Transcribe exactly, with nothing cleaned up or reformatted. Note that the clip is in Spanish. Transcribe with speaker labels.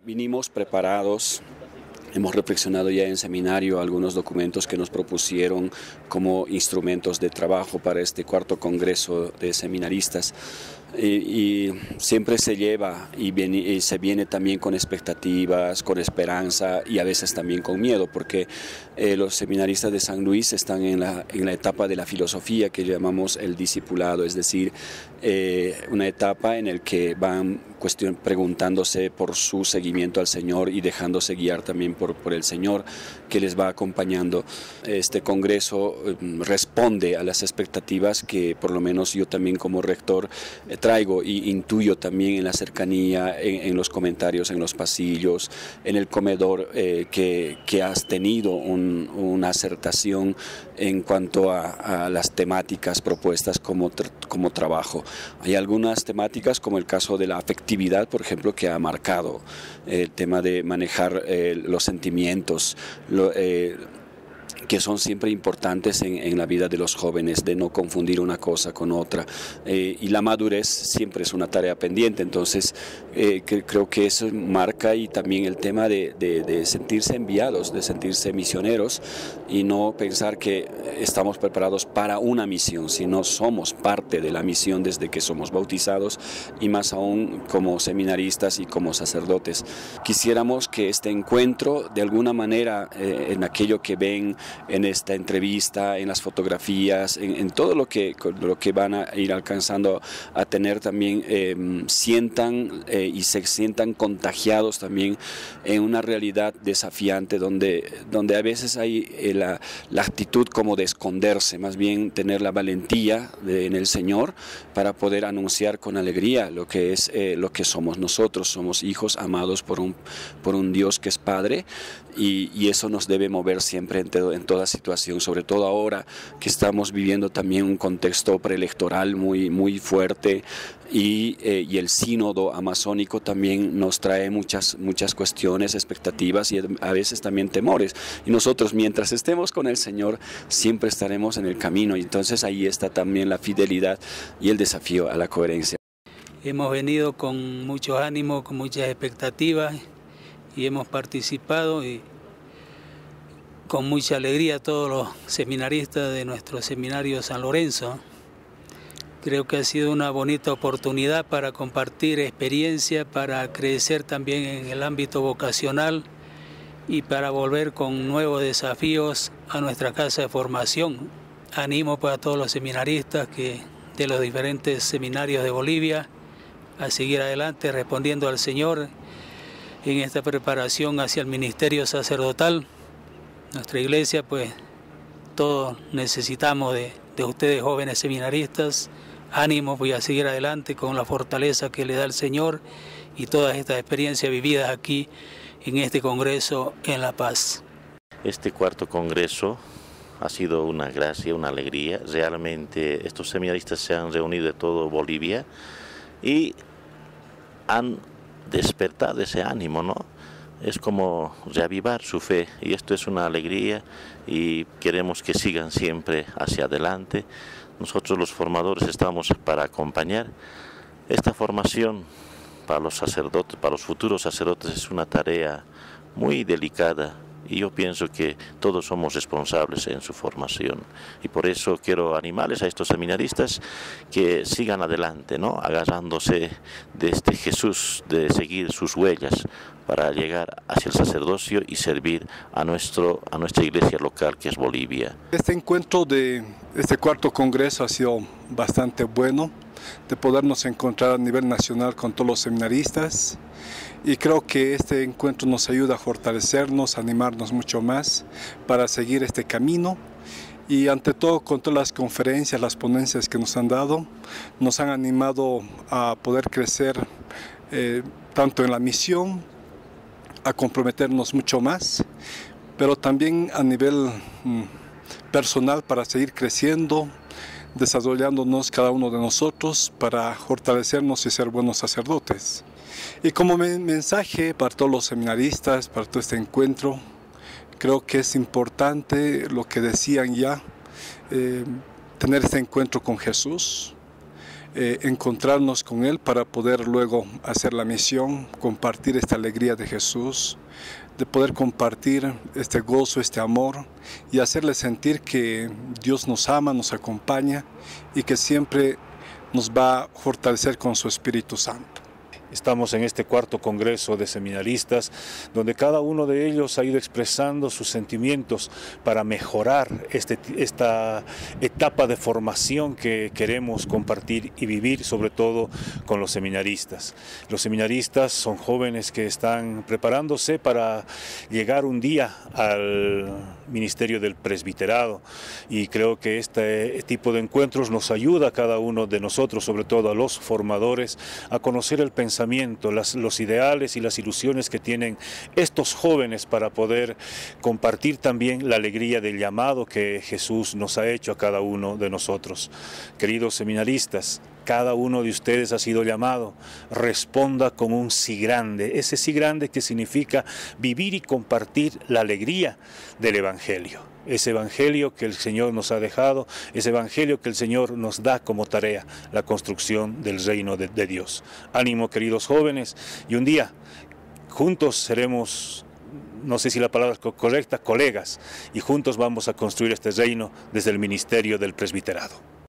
Speaker 1: Vinimos preparados. Hemos reflexionado ya en seminario algunos documentos que nos propusieron como instrumentos de trabajo para este cuarto congreso de seminaristas. Y, y siempre se lleva y, viene, y se viene también con expectativas, con esperanza y a veces también con miedo, porque eh, los seminaristas de San Luis están en la, en la etapa de la filosofía que llamamos el discipulado, es decir, eh, una etapa en la que van cuestión, preguntándose por su seguimiento al Señor y dejándose guiar también por, por el Señor que les va acompañando. Este congreso eh, responde a las expectativas que por lo menos yo también como rector eh, traigo y intuyo también en la cercanía, en, en los comentarios, en los pasillos, en el comedor, eh, que, que has tenido un, una acertación en cuanto a, a las temáticas propuestas como, como trabajo. Hay algunas temáticas como el caso de la afectividad, por ejemplo, que ha marcado el tema de manejar eh, los sentimientos, lo, eh, que son siempre importantes en, en la vida de los jóvenes, de no confundir una cosa con otra. Eh, y la madurez siempre es una tarea pendiente, entonces eh, que, creo que eso marca, y también el tema de, de, de sentirse enviados, de sentirse misioneros y no pensar que estamos preparados para una misión, sino somos parte de la misión desde que somos bautizados y más aún como seminaristas y como sacerdotes. Quisiéramos que este encuentro de alguna manera eh, en aquello que ven en esta entrevista, en las fotografías, en, en todo lo que, lo que van a ir alcanzando a tener también, eh, sientan eh, y se sientan contagiados también en una realidad desafiante donde, donde a veces hay eh, la, la actitud como de esconderse, más bien tener la valentía de, en el Señor para poder anunciar con alegría lo que es eh, lo que somos nosotros. Somos hijos amados por un, por un Dios que es Padre, y, y eso nos debe mover siempre en, todo, en toda situación, sobre todo ahora que estamos viviendo también un contexto preelectoral muy, muy fuerte, y, eh, y el sínodo amazónico también nos trae muchas, muchas cuestiones, expectativas y a veces también temores, y nosotros mientras estemos con el Señor siempre estaremos en el camino, y entonces ahí está también la fidelidad y el desafío a la coherencia.
Speaker 2: Hemos venido con mucho ánimo, con muchas expectativas, y hemos participado y con mucha alegría todos los seminaristas de nuestro seminario San Lorenzo. Creo que ha sido una bonita oportunidad para compartir experiencia, para crecer también en el ámbito vocacional y para volver con nuevos desafíos a nuestra casa de formación. Animo pues a todos los seminaristas que, de los diferentes seminarios de Bolivia a seguir adelante respondiendo al Señor en esta preparación hacia el ministerio sacerdotal. Nuestra iglesia, pues, todos necesitamos de, de ustedes jóvenes seminaristas. Ánimo, voy a seguir adelante con la fortaleza que le da el Señor y todas estas experiencias vividas aquí en este congreso en La Paz.
Speaker 3: Este cuarto congreso ha sido una gracia, una alegría. Realmente estos seminaristas se han reunido de todo Bolivia y han despertado ese ánimo, ¿no? Es como reavivar su fe, y esto es una alegría y queremos que sigan siempre hacia adelante. Nosotros los formadores estamos para acompañar. Esta formación para los sacerdotes, para los futuros sacerdotes, es una tarea muy delicada, y yo pienso que todos somos responsables en su formación, y por eso quiero animarles a estos seminaristas que sigan adelante, ¿no? Agarrándose de este Jesús, de seguir sus huellas para llegar hacia el sacerdocio y servir a, nuestro, a nuestra iglesia local, que es Bolivia.
Speaker 4: Este encuentro de este cuarto congreso ha sido bastante bueno, de podernos encontrar a nivel nacional con todos los seminaristas, y creo que este encuentro nos ayuda a fortalecernos, a animarnos mucho más para seguir este camino, y ante todo con todas las conferencias, las ponencias que nos han dado, nos han animado a poder crecer eh, tanto en la misión, a comprometernos mucho más, pero también a nivel mm, personal para seguir creciendo, desarrollándonos cada uno de nosotros para fortalecernos y ser buenos sacerdotes. Y como mensaje para todos los seminaristas, para todo este encuentro, creo que es importante lo que decían ya, eh, tener este encuentro con Jesús, eh, encontrarnos con Él para poder luego hacer la misión, compartir esta alegría de Jesús, de poder compartir este gozo, este amor y hacerle sentir que Dios nos ama, nos acompaña y que siempre nos va a fortalecer con su Espíritu Santo.
Speaker 5: Estamos en este cuarto congreso de seminaristas, donde cada uno de ellos ha ido expresando sus sentimientos para mejorar este, esta etapa de formación que queremos compartir y vivir, sobre todo con los seminaristas. Los seminaristas son jóvenes que están preparándose para llegar un día al ministerio del presbiterado, y creo que este tipo de encuentros nos ayuda a cada uno de nosotros, sobre todo a los formadores, a conocer el pensamiento Las, los ideales y las ilusiones que tienen estos jóvenes para poder compartir también la alegría del llamado que Jesús nos ha hecho a cada uno de nosotros. Queridos seminaristas, cada uno de ustedes ha sido llamado, responda con un sí grande, ese sí grande que significa vivir y compartir la alegría del Evangelio. Ese evangelio que el Señor nos ha dejado, ese evangelio que el Señor nos da como tarea, la construcción del reino de, de Dios. Ánimo, queridos jóvenes, y un día juntos seremos, no sé si la palabra es correcta, colegas, y juntos vamos a construir este reino desde el ministerio del presbiterado.